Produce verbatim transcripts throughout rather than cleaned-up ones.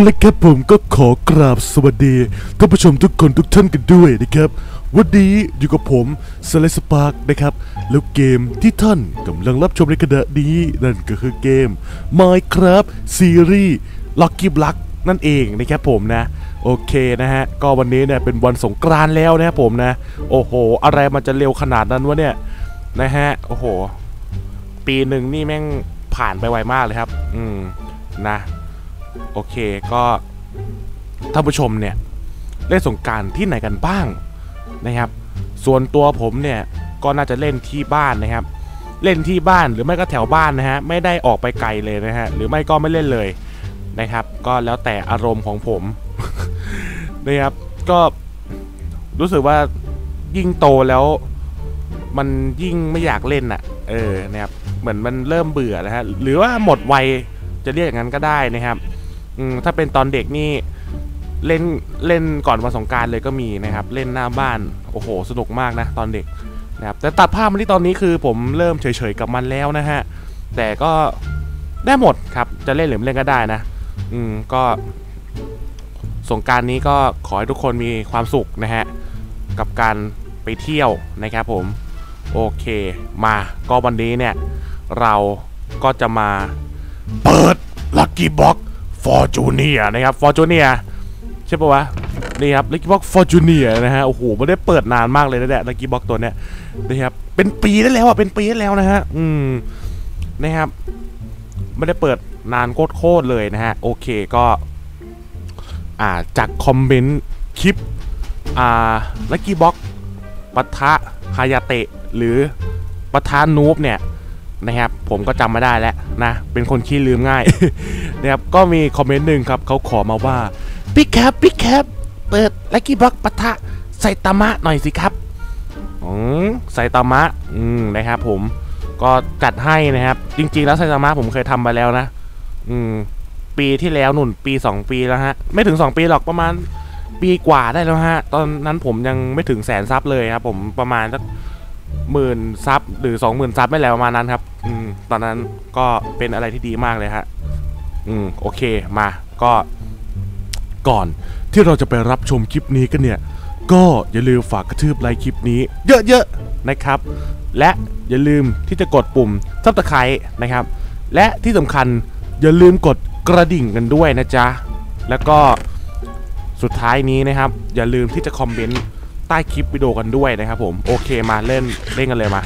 ละครับผมก็ขอกราบสวัสดีท่านผู้ชมทุกคนทุกท่านกันด้วยนะครับวันนี้อยู่กับผมสไลด์สปาร์กนะครับแล้วเกมที่ท่านกำลังรับชมในขณะนี้นั่นก็คือเกม Minecraft Series Lucky Block นั่นเองนะครับผมนะโอเคนะฮะก็วันนี้เนี่ยเป็นวันสงกรานต์แล้วนะครับผมนะโอ้โหอะไรมันจะเร็วขนาดนั้นวะเนี่ยนะฮะโอ้โหปีหนึ่งนี่แม่งผ่านไปไวมากเลยครับอืมนะโอเคก็ท่านผู้ชมเนี่ยเล่นสงกรานต์ที่ไหนกันบ้างนะครับส่วนตัวผมเนี่ยก็น่าจะเล่นที่บ้านนะครับเล่นที่บ้านหรือไม่ก็แถวบ้านนะฮะไม่ได้ออกไปไกลเลยนะฮะหรือไม่ก็ไม่เล่นเลยนะครับก็แล้วแต่อารมณ์ของผม นะครับก็รู้สึกว่ายิ่งโตแล้วมันยิ่งไม่อยากเล่นอ่ะเออนะครับเหมือนมันเริ่มเบื่อนะฮะหรือว่าหมดวัยจะเรียกอย่างนั้นก็ได้นะครับอืมถ้าเป็นตอนเด็กนี่เล่นเล่นก่อนวันสงกรานต์เลยก็มีนะครับเล่นหน้าบ้านโอ้โหสนุกมากนะตอนเด็กนะครับแต่ตัดภาพมาที่ตอนนี้คือผมเริ่มเฉยๆกับมันแล้วนะฮะแต่ก็ได้หมดครับจะเล่นหรือไม่เล่นก็ได้นะอืมก็สงกรานต์นี้ก็ขอให้ทุกคนมีความสุขนะฮะกับการไปเที่ยวนะครับผมโอเคมาก็วันนี้เนี่ยเราก็จะมาเปิด Lucky Block Fortunia นะครับ Fortunia ใช่ปะวะนี่ครับ Lucky Block Fortunia นะฮะโอ้โหไม่ได้เปิดนานมากเลยนะเนี่ย Lucky Block ตัวเนี้ยนะครับเป็นปีได้แล้วอ่ะเป็นปีได้แล้วนะฮะอืมนะครับไม่ได้เปิดนานโคตรเลยนะฮะโอเคก็อ่าจากคอมเมนต์คลิปอ่า Lucky Block ปะทะฮายาเตะหรือปะทะนูบเนี่ยนะครับผมก็จำไม่ได้แล้วนะเป็นคนขี้ลืมง่าย นะครับก็มีคอมเมนต์หนึ่งครับเขาขอมาว่าพี่แคปพี่แคปเปิดลัคกี้บล็อกปะทะไซตามะหน่อยสิครับอืมไซตามะอืมนะครับผมก็จัดให้นะครับจริงๆแล้วไซตามะผมเคยทำมาแล้วนะอืมปีที่แล้วหนุนปีสองปีแล้วฮะไม่ถึงสองปีหรอกประมาณปีกว่าได้แล้วฮะตอนนั้นผมยังไม่ถึงแสนซับเลยครับผมประมาณสักหมื่นซับหรือสองหมื่นซับไม่แล้วประมาณนั้นครับอืมตอนนั้นก็เป็นอะไรที่ดีมากเลยฮะอืมโอเคมาก็ก่อนที่เราจะไปรับชมคลิปนี้กันเนี่ยก็อย่าลืมฝากกระทืบไลค์คลิปนี้เยอะๆนะครับและอย่าลืมที่จะกดปุ่มซับสไครต์นะครับและที่สำคัญอย่าลืมกดกระดิ่งกันด้วยนะจ๊ะแล้วก็สุดท้ายนี้นะครับอย่าลืมที่จะคอมเมนต์ใต้คลิปวิดีโอกันด้วยนะครับผมโอเคมาเล่นเล่นกันเลยมา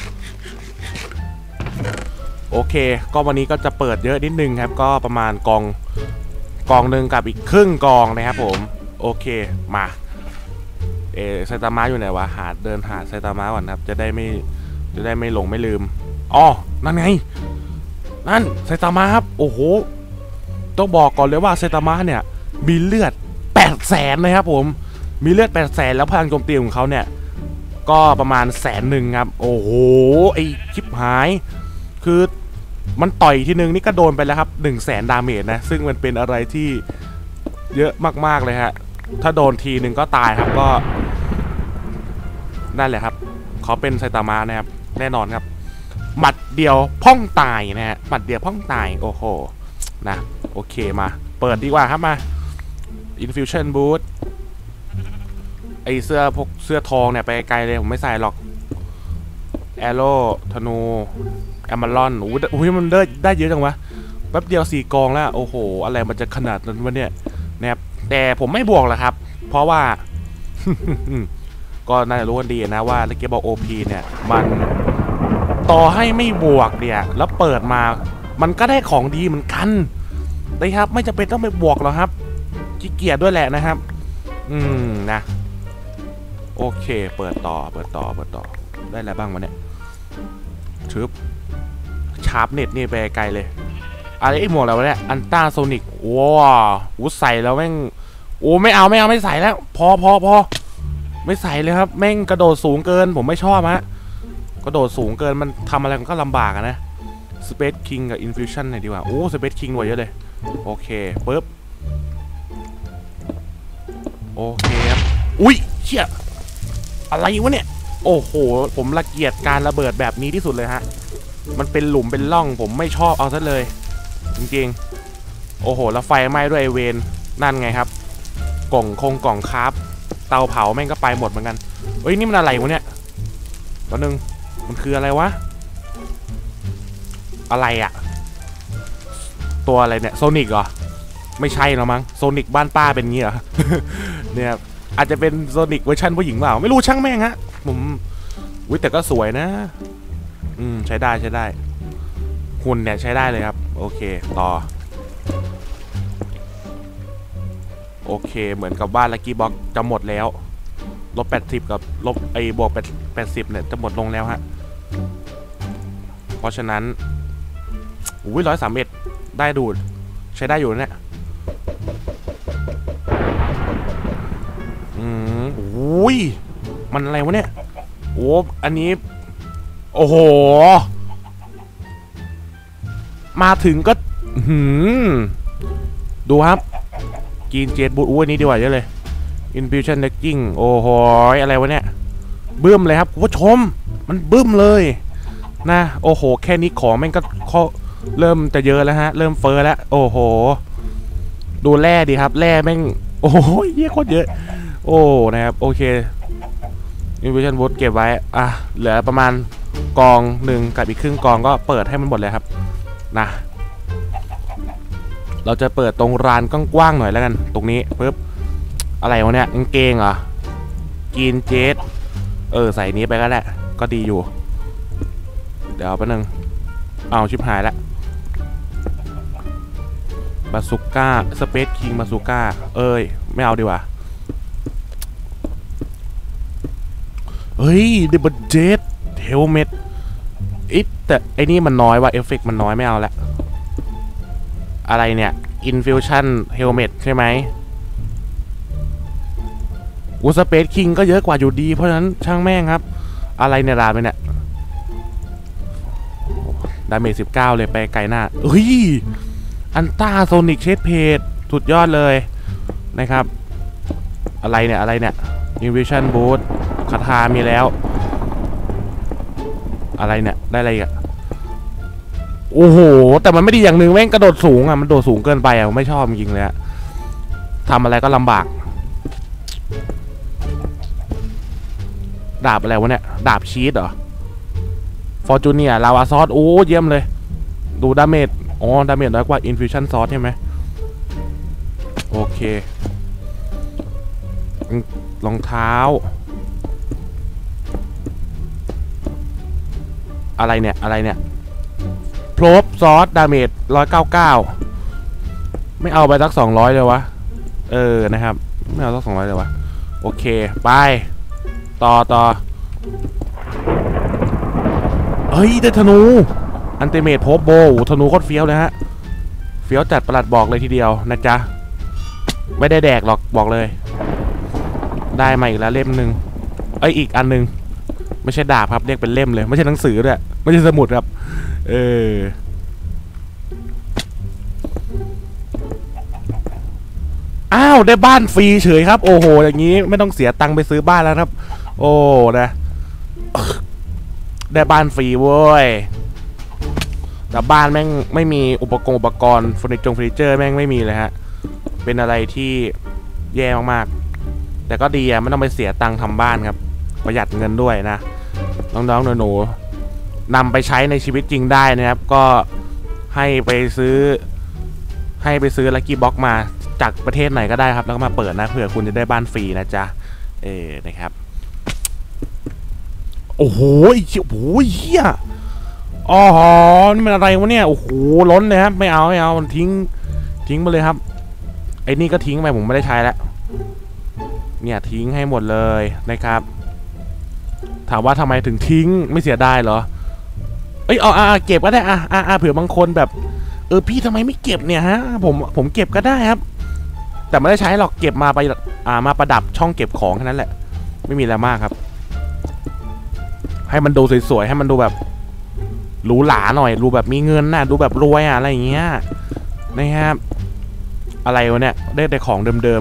โอเคก็วันนี้ก็จะเปิดเยอะนิดนึงครับก็ประมาณกองกองหนึ่งกับอีกครึ่งกองนะครับผมโอเคมาเอไซตามะอยู่ไหนวะหาเดินหาไซตามะก่อนครับจะได้ไม่จะได้ไม่หลงไม่ลืมอ๋อนั่นไงนั่นไซตามะครับโอ้โหต้องบอกก่อนเลยว่าไซตามะเนี่ยมีเลือดแปดแสนนะครับผมมีเลือดแปดแสนแล้วพลังโจมตีของเขาเนี่ยก็ประมาณแสนหนึ่งครับโอ้โหไอชิบหายคือมันต่อยทีนึงนี่ก็โดนไปแล้วครับหนึ่งแสนดาเมจนะซึ่งมันเป็นอะไรที่เยอะมากๆเลยฮะถ้าโดนทีนึงก็ตายครับก็นั่นแหละครับเขาเป็นไซตามะนะครับแน่นอนครับหมัดเดียวพ่องตายนะฮะหมัดเดียวพ่องตายโอ้โหนะโอเคมาเปิดดีกว่าครับมา Infusion Boostไอเสื้อพวกเสื้อทองเนี่ยไปไกลเลยผมไม่ใส่หรอกแอโร่ธนูแอมเบอรอนโอ้ยมันได้ได้เยอะจังวะแป๊บเดียวสี่กองแล้วโอ้โหอะไรมันจะขนาดนั้นวะเนี่ยนะครับแต่ผมไม่บวกหรอกครับเพราะว่า ก็น่าจะรู้กันดีนะว่าLucky Block โอ พี เนี่ยมันต่อให้ไม่บวกเนี่ยแล้วเปิดมามันก็ได้ของดีเหมือนกันนะครับไม่จำเป็นต้องไปบวกหรอกครับขี้เกียจด้วยแหละนะครับอืมนะโอเคเปิดต่อเปิดต่อเปิดต่อได้อะไรบ้างวะเนี่ยชึบชาร์ปเน็ตนี่ไปไกลเลยอะไรไอ้หมวกอะไรวะเนี่ยอันต้าโซนิกว้าวอูใส่แล้วแม่งโอ้ไม่เอาไม่เอาไม่ใส่แล้วพอพอพอไม่ใส่เลยครับแม่งกระโดดสูงเกินผมไม่ชอบฮะกระโดดสูงเกินมันทำอะไรมันก็ลำบากนะสเปซคิงกับอินฟิวชั่นหน่อยดีกว่าโอ้สเปซคิงกว่าเยอะเลยโอเคปึ๊บโอเคครับอุ้ยเชี่ยอะไรวะเนี่ยโอ้โหผมรังเกียจการระเบิดแบบนี้ที่สุดเลยฮะมันเป็นหลุมเป็นร่องผมไม่ชอบเอาซะเลยจริงๆโอ้โหแล้วไฟไหม้ด้วยไอเวนนั่นไงครับกล่องคงกล่องคราฟเตาเผาแม่งก็ไปหมดเหมือนกันเฮ้ยนี่มันอะไรวะเนี่ยตัวหนึ่งมันคืออะไรวะอะไรอะตัวอะไรเนี่ยโซนิกเหรอไม่ใช่หรอมั้งโซนิกบ้านป้าเป็นงี้เหรอ เนี่ยอาจจะเป็นโซนิกเวอร์ชันผู้หญิงเปล่าไม่รู้ช่างแม่งฮะผมวิแต่ก็สวยนะอืมใช้ได้ใช้ได้หุ่นเนี่ยใช้ได้เลยครับโอเคต่อโอเคเหมือนกับบ้านลักกี้บ็อกจะหมดแล้วลบแปดสิบกับลบไอ้บวกแปดสิบเนี่ยจะหมดลงแล้วฮะเพราะฉะนั้นอุ้ยร้อยสามเอ็ดได้ดูดใช้ได้อยู่เนี่ยอืมอุ้ยมันอะไรวะเนี่ยโอ้อันนี้โอ้โหมาถึงก็หืมดูครับกินเจ็ดบูทอุ้ยนี้ดีกว่าเยอะเลย Infusion Decking โอ้โหอะไรวะเนี่ยบึ้มเลยครับคุณผู้ชมมันบึ้มเลยนะโอ้โหแค่นี้ของแม่งก็เริ่มจะเยอะแล้วฮะเริ่มเฟ้อแล้วโอ้โหดูแร่ดีครับแร่แม่งโอ้โหเยอะโคตรเยอะโอ้นะครับโอเค Infusion Boot เก็บไว้อ่ะเหลือประมาณกองหนึ่งกับอีกครึ่งกองก็เปิดให้มันหมดเลยครับนะเราจะเปิดตรงร้านกว้างๆหน่อยแล้วกันตรงนี้ปึ๊บอะไรวะเนี่ยกางเกงเหรอกินเจสเออใส่นี้ไปก็ได้ก็ดีอยู่เดี๋ยวแป๊บนึงเอาชิบหายแล้วบาซูก้าสเปซคิงบาซูก้าเอ้ยไม่เอาดีกว่าเฮ้ยเดบันเจสเฮลเมตอิแต่ไอ้นี่มันน้อยว่ะเอฟเฟกต์มันน้อยไม่เอาละอะไรเนี่ย Infusion Helmet ใช่ไหมอูสเปซคิงก็เยอะกว่าอยู่ดีเพราะฉะนั้นช่างแม่งครับอะไรเนี่ยดาไปเนี่ยดาเมจสิบเก้าเลยไปไกลหน้าเฮ้ยอันต้าโซนิกเชดเพจสุดยอดเลยนะครับอะไรเนี่ยอะไรเนี่ย Infusion Boot คาถามีแล้วอะไรเนี่ยได้อะไรอ่ะโอ้โหแต่มันไม่ดีอย่างหนึ่งแม่งกระโดดสูงอ่ะมันโดดสูงเกินไปอ่ะผมไม่ชอบจริงเลยอะทำอะไรก็ลำบากดาบอะไรวะเนี่ยดาบชีสเหรอฟอร์จูเนียลาวาซอสโอ้เยี่ยมเลยดูดาเมจอ๋อดาเมจน้อยกว่าอินฟิวชั่นซอสใช่ไหมโอเครองเท้าอะไรเนี่ยอะไรเนี่ยโพลบซอสดาเมจร้อยเก้าเก้าไม่เอาไปสักสองร้อยเลยวะเออนะครับไม่เอาสักสองร้อยเลยวะโอเคไปต่อต่อเฮ้ยได้ธนูอันเตเมทโพบโบธนูโคตรเฟี้ยวเลยฮะเฟี้ยวจัดประหลัดบอกเลยทีเดียวนะจ๊ะไม่ได้แดกหรอกบอกเลยได้มาอีกแล้วเล่มหนึ่งไออีกอันหนึ่งไม่ใช่ดาบครับเรียกเป็นเล่มเลยไม่ใช่หนังสือด้วยไม่ใช่สมุดครับเอออ้าวได้บ้านฟรีเฉยครับโอ้โหอย่างนี้ไม่ต้องเสียตังค์ไปซื้อบ้านแล้วครับโอ้นะได้บ้านฟรีเว้ยแต่บ้านแม่งไม่มีอุปกรณ์อุปกรณ์เฟอร์นิเจอร์เฟอร์นิเจอร์แม่งไม่มีเลยฮะเป็นอะไรที่แย่มากๆแต่ก็ดีอะไม่ต้องไปเสียตังค์ทำบ้านครับประหยัดเงินด้วยนะน้องๆหนูๆนำไปใช้ในชีวิตจริงได้นะครับก็ให้ไปซื้อให้ไปซื้อลัคกี้บ็อกมาจากประเทศไหนก็ได้ครับแล้วก็มาเปิดนะเผื่อคุณจะได้บ้านฟรีนะจ๊ะเออนะครับโอ้โหโอ้โหเฮียอ๋อนี่มันอะไรวะเนี่ยโอ้โหล้นเลยครับไม่เอาไม่เอาทิ้งทิ้งไปเลยครับไอ้นี่ก็ทิ้งไปผมไม่ได้ใช้แล้วเนี่ยทิ้งให้หมดเลยนะครับถามว่าทำไมถึงทิ้งไม่เสียดายเหรอเอ้ยเอาอ่าเก็บก็ได้อ่ะอ่าเผื่อบางคนแบบเออพี่ทำไมไม่เก็บเนี่ยฮะผมผมเก็บก็ได้ครับแต่ไม่ได้ใช้หรอกเก็บมาไปอ่ามาประดับช่องเก็บของแค่นั้นแหละไม่มีอะไรมากครับให้มันดูสวยๆให้มันดูแบบหรูหราหน่อยดูแบบมีเงินน่ะดูแบบรวยอะอะไรอย่างเงี้ยนะครับอะไรวะเนี่ยได้แต่ของเดิม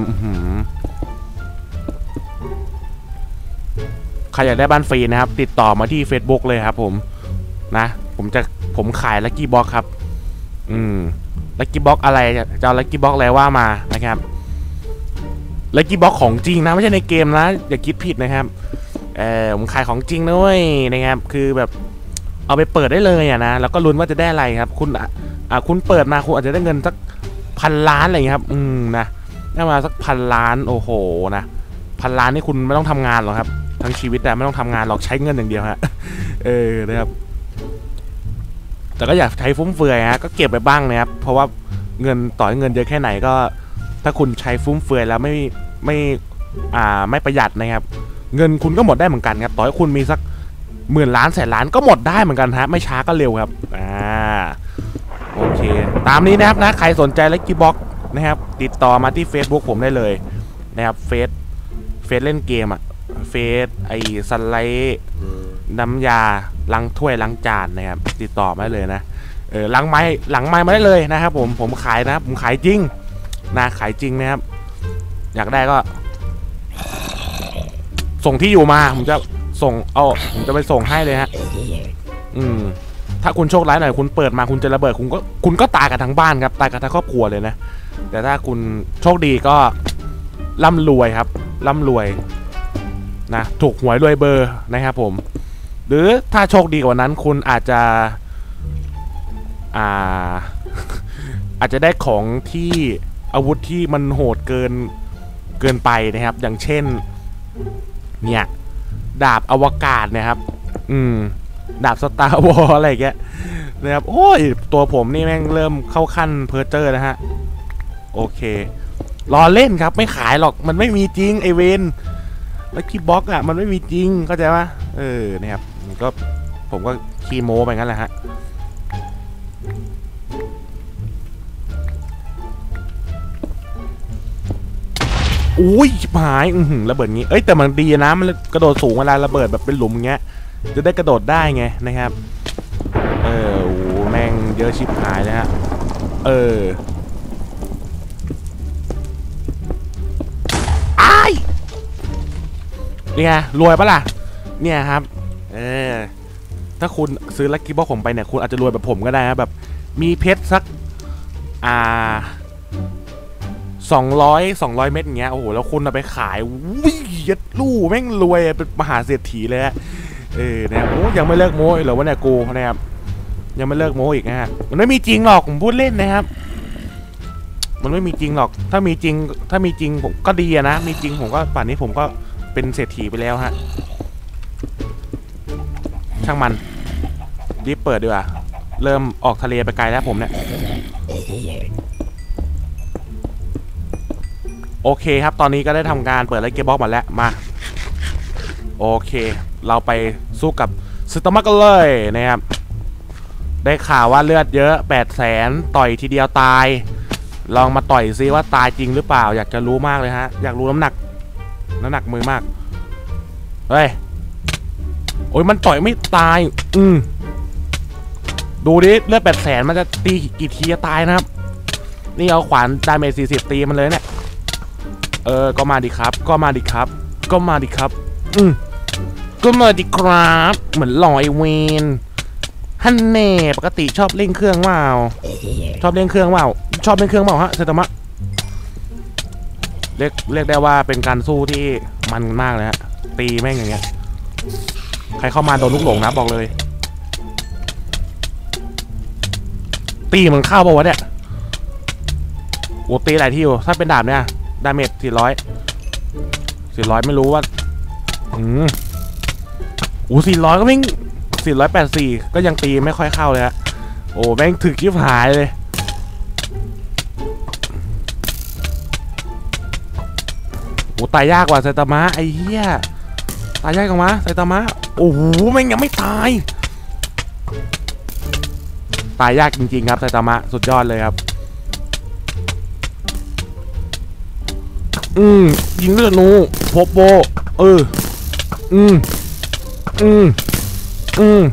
ๆใครอยากได้บ้านฟรีนะครับติดต่อมาที่ Facebook เลยครับผมนะผมจะผมขายลัคกี้บ็อกครับอืมลัคกี้บ็อกอะไรจะเอาลัคกี้บ็อกอะไรว่ามานะครับลัคกี้บ็อกของจริงนะไม่ใช่ในเกมนะอย่าคิดผิดนะครับเออผมขายของจริงด้วยนะครับคือแบบเอาไปเปิดได้เลยอะนะแล้วก็ลุ้นว่าจะได้อะไรครับคุณอ่ะคุณเปิดมาคุณอาจจะได้เงินสักพันล้านอะไรอย่างเงี้ยครับอืมนะได้มาสักพันล้านโอ้โหนะพันล้านนี่คุณไม่ต้องทำงานหรอกครับทั้งชีวิตแต่ไม่ต้องทำงานหรอกใช้เงินอย่างเดียวฮะเออนะครับแต่ก็อยากใช้ฟุ่มเฟือยฮะก็เก็บไปบ้างนะครับเพราะว่าเงินต่อให้เงินเยอะแค่ไหนก็ถ้าคุณใช้ฟุ่มเฟือยแล้วไม่ไม่อ่าไม่ประหยัดนะครับเงินคุณก็หมดได้เหมือนกันครับต่อให้คุณมีสักหมื่นล้านแสนล้านก็หมดได้เหมือนกันฮะไม่ช้าก็เร็วครับอ่าโอเคตามนี้นะครับนะใครสนใจลัคกี้บ็อกนะครับติดต่อมาที่ Facebook ผมได้เลยนะครับเฟซเฟซเล่นเกมอะเฟซไอสไลด์น้ำยาล้างถ้วยล้างจานนะครับติดต่อมาได้เลยนะเออหลังไม้หลังไม้มาได้เลยนะครับผมผมขายนะผมขายจริงนะขายจริงนะครับอยากได้ก็ส่งที่อยู่มาผมจะส่งเอาผมจะไปส่งให้เลยฮะอืมถ้าคุณโชคร้ายหน่อยคุณเปิดมาคุณจะระเบิดคุณก็คุณก็ตายกันทั้งบ้านครับตายกันทั้งครอบครัวเลยนะแต่ถ้าคุณโชคดีก็ร่ำรวยครับร่ำรวยนะถูกหวยรวยเบอร์นะครับผมหรือถ้าโชคดีกว่านั้นคุณอาจจะอ่า อาจจะได้ของที่อาวุธที่มันโหดเกินเกินไปนะครับอย่างเช่นเนี่ยดาบอวกาศนะครับอืมดาบสตาร์วอลอะไรอย่างเงี้ยนะครับโอ้ยตัวผมนี่แม่งเริ่มเข้าขั้นเพอร์เจอร์นะฮะโอเครอเล่นครับไม่ขายหรอกมันไม่มีจริงไอเวนลัคกี้บ็อกอ่ะมันไม่มีจริงเข้าใจปะเออนะครับก็ผมก็คีโมไปงั้นแหละฮะอุ้ยชิบหายอือหือระเบิดงี้เอ้ยแต่มันดีนะมันกระโดดสูงเวลาระเบิดแบบเป็นหลุมเงี้ยจะได้กระโดดได้ไงนะครับเออโอ้แม่งเยอะชิบหายเลยฮะเออไอ้นี่ไงรวยปะล่ะเนี่ยครับเออถ้าคุณซื้อลัคกี้บ็อกผมไปเนี่ยคุณอาจจะรวยแบบผมก็ได้นะแบบมีเพชรสักอ่าสองร้อยสองร้อยเม็ดอย่างเงี้ยโอ้โหแล้วคุณเอาไปขายวิ่งยัดลู่แม่งรวยเป็นมหาเศรษฐีเลยฮะเออเนี่ยโอ้ยังไม่เลิกโม้เหรอวะเนี่ยกูนะครับยังไม่เลิกโม้อีกนะฮะมันไม่มีจริงหรอกผมพูดเล่นนะครับมันไม่มีจริงหรอกถ้ามีจริงถ้ามีจริงผมก็ดีนะมีจริงผมก็ป่านนี้ผมก็เป็นเศรษฐีไปแล้วฮะช่างมันรีบเปิดดีกว่าเริ่มออกทะเลไปไกลแล้วผมเนี่ยโอเคครับตอนนี้ก็ได้ทำการเปิดไลท์เกมบ็อกมาแล้วมาโอเคเราไปสู้กับซึตามะกันเลยนะครับได้ข่าวว่าเลือดเยอะแปดแสนต่อยทีเดียวตายลองมาต่อยซิว่าตายจริงหรือเปล่าอยากจะรู้มากเลยฮะอยากรู้น้ำหนักน้ำหนักมือมากเฮ้ยโอ้ยมันต่อยไม่ตายอืมดูดิเลือดแปดแสนมันจะตีกี่ทีจะตายนะครับนี่เอาขวานดาเมจสี่สิบตีมันเลยเนี่ยเออก็มาดิครับก็มาดิครับก็มาดิครับอืมก็มาดิครับเหมือนลอยเวนฮันเน่ปกติชอบเล่นเครื่องว่าวชอบเล่นเครื่องว่าวชอบเล่นเครื่องว่าวฮะเซตามะเรียกเรียกได้ว่าเป็นการสู้ที่มันมากเลยฮะตีแม่งอย่างเงี้ยใครเข้ามาโดนลูกหลงนะบอกเลยตีมันเข้าป่าวะเนี่ยโอ้ตีหลายที่อยู่ถ้าเป็นดาบเนี่ยดาเมจสี่ร้อยสี่ร้อยไม่รู้ว่าอืมโอ้สี่ร้อยก็แม่งสี่ร้อยแปดสี่ก็ยังตีไม่ค่อยเข้าเลยฮะโอ้แม่งถึกยิบหายเลยโอ้ตายยากกว่าไซตามะไอ้เหี้ยตายยากกว่าไซตามะโอ้โหแม่งยังไม่ตายตายยากจริงๆครับไซตามะสุดยอดเลยครับอืมยิงเลือดนูพบโบเอออืมอืมอืม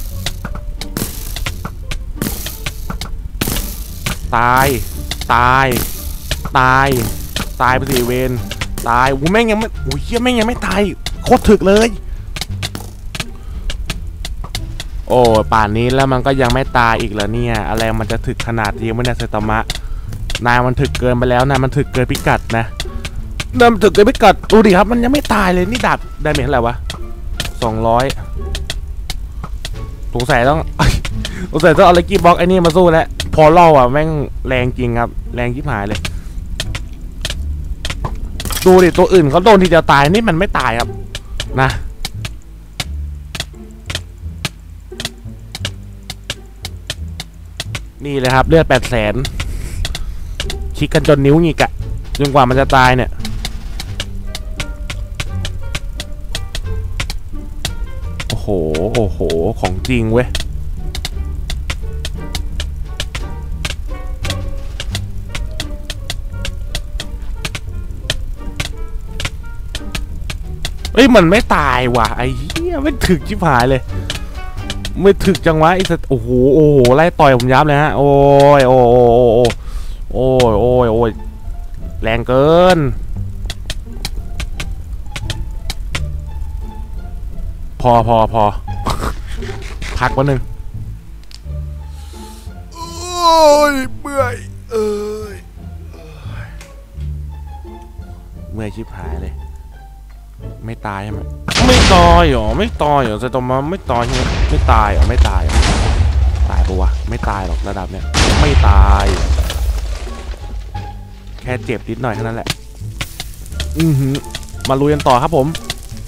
ตายตายตายตายไปสิเวนตายวูแม่งยังไม่โอ้ยเหี้ยแม่งยังไม่ตายโคตรถึกเลยโอ้ป่านนี้แล้วมันก็ยังไม่ตายอีกแล้วเนี่ยอะไรมันจะถึกขนาดนี้วะเนี่ยไซตามะนายมันถึกเกินไปแล้วนะมันถึกเกินพิกัดนะนำถึงจะไม่กัดดูดิครับมันยังไม่ตายเลยนี่ดาบได้เมจอะไรวะสองร้อยสงสัยต้องสงสัยต้องเอาลักกี้บ็อกไอ้นี่มาสู้แล้วพอเล่าอ่ะแม่งแรงจริงครับแรงชิบหายเลยดูดิตัวอื่นเขาโดนทีเดียวตายนี่มันไม่ตายครับนะนี่เลยครับเลือดแปดแสนคิดกันจนนิ้วหงิกอะจนกว่ามันจะตายเนี่ยโอ้โหโอ้โหของจริงเว้ยเอ้ยมันไม่ตายว่ะไอ้เหี้ยไม่ถึกชิบหายเลยไม่ถึกจังวะไอ้สัตว์โอ้โหโอ้โหไล่ต่อยผมยับเลยฮะโอ้ยโอ้โอ้โอ้โอ้ยโอ้ยโอ้ยแรงเกินพอพอพอพักวันหนึ่งโอ้ยเมื่อยเอ้ยเมื่อยชิบหายเลยไม่ตายใช่ไหมไม่ตายหรอไม่ตายหรอจะตอมาไม่ตายใช่ไหมไม่ตายหรอไม่ตายตายปะวะไม่ตายหรอกระดับเนี้ยไม่ตายแค่เจ็บนิดหน่อยเท่านั้นแหละอือหือมาลุยกันต่อครับผม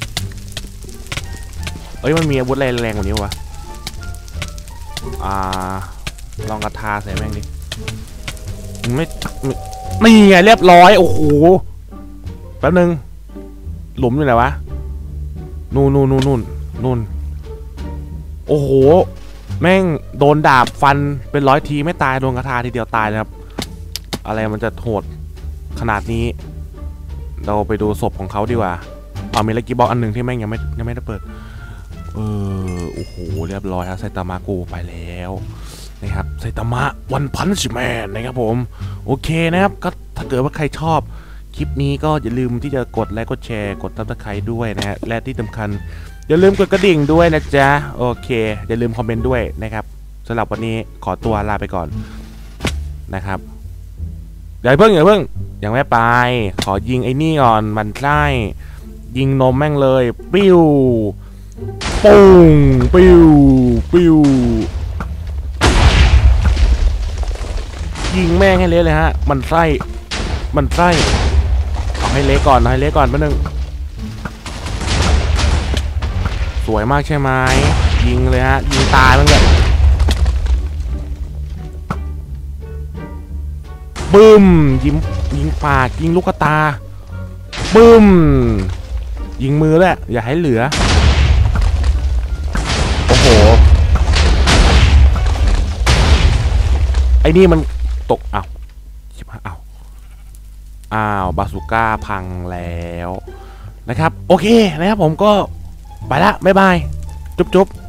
เอ้ยมันมีอาวุธแรงๆกว่านี้วะอ่าลองกระทาใส่แม่งดิไม่ไม่ไงเรียบร้อยโอ้โหแป๊บนึงหลุมอยู่ไหนวะนู่นนู่นนู่นนู่นนู่นโอ้โหแม่งโดนดาบฟันเป็นร้อยทีไม่ตายโดนกระทาทีเดียวตายเลยครับอะไรมันจะโหดขนาดนี้เราไปดูศพของเขาดีกว่าเอามีลักกี้บ็อกอันหนึ่งที่แม่งยังไม่ยังไม่ได้เปิดเออโอ้โหเรียบร้อยครับไซตามะกูไปแล้วนะครับไซตามะวันพันช์แมนนะครับผมโอเคนะครับก็ถ้าเกิดว่าใครชอบคลิปนี้ก็อย่าลืมที่จะกดไลค์กดแชร์กดซับสไครต์ด้วยนะฮะและที่สำคัญอย่าลืมกดกระดิ่งด้วยนะจ๊ะโอเคอย่าลืมคอมเมนต์ด้วยนะครับสำหรับวันนี้ขอตัวลาไปก่อนนะครับอย่าเพิ่งอย่าเพิ่งยังไม่ไปขอยิงไอ้นี่ก่อนมันไส้ยิงนมแม่งเลยปิ้วปุ้งปิ้วปิ้วยิงแม่งให้เละเลยฮะมันไส้มันไส้เอาให้เละก่อนให้เละก่อนแป๊บนึงสวยมากใช่ไหมยิงเลยฮะยิงตายมันเลยบึ้มยิงยิงปากยิงลูกตาบึ้มยิงมือแหละอย่าให้เหลือโอ้โหไอ้นี่มันตกอ้าวชิบหายอ้าวอ้าวบาซูก้าพังแล้วนะครับโอเคนะครับผมก็ไปละบ๊ายบายจุ๊บจุ๊บ